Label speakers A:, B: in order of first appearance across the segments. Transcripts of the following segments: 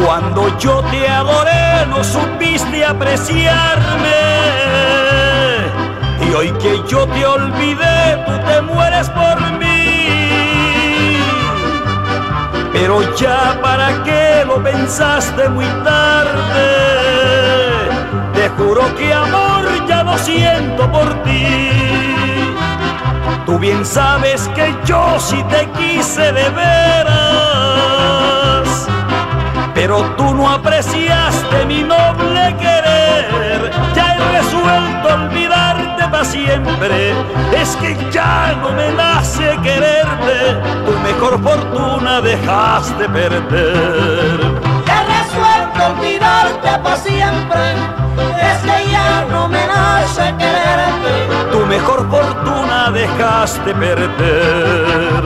A: Cuando yo te adoré no supiste apreciarme, y hoy que yo te olvidé tú te mueres por mí. Pero ya para qué lo pensaste muy tarde, te juro que amor ya no siento por ti. Tú bien sabes que yo sí te quise de veras, pero tú no apreciaste mi noble querer. Ya he resuelto olvidarte para siempre, es que ya no me nace quererte. Tu mejor fortuna dejaste perder.
B: He resuelto olvidarte para siempre, es que ya no me nace quererte.
A: Tu mejor fortuna dejaste perder.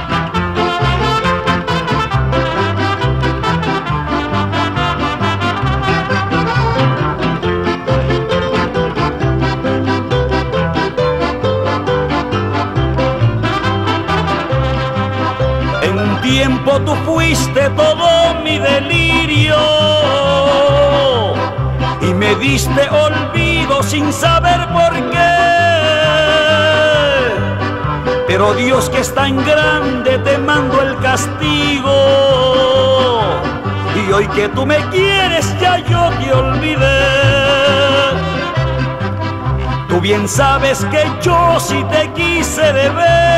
A: En un tiempo tú fuiste todo mi delirio y me diste olvido sin saber por qué. Pero Dios, que es tan grande, te mando el castigo, y hoy que tú me quieres ya yo te olvidé. Tú bien sabes que yo sí te quise de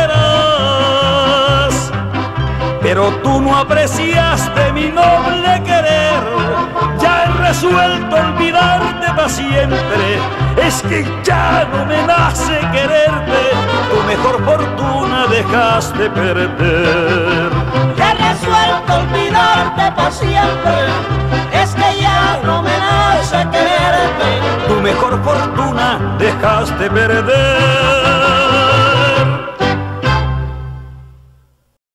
A: veras, pero tú no apreciaste mi noble querer. Ya he resuelto olvidarte para siempre, es que ya no me nace quererte. Tu mejor fortuna dejaste perder.
B: Ya he resuelto olvidarte para siempre, es que ya no me nace quererte.
A: Tu mejor fortuna dejaste perder.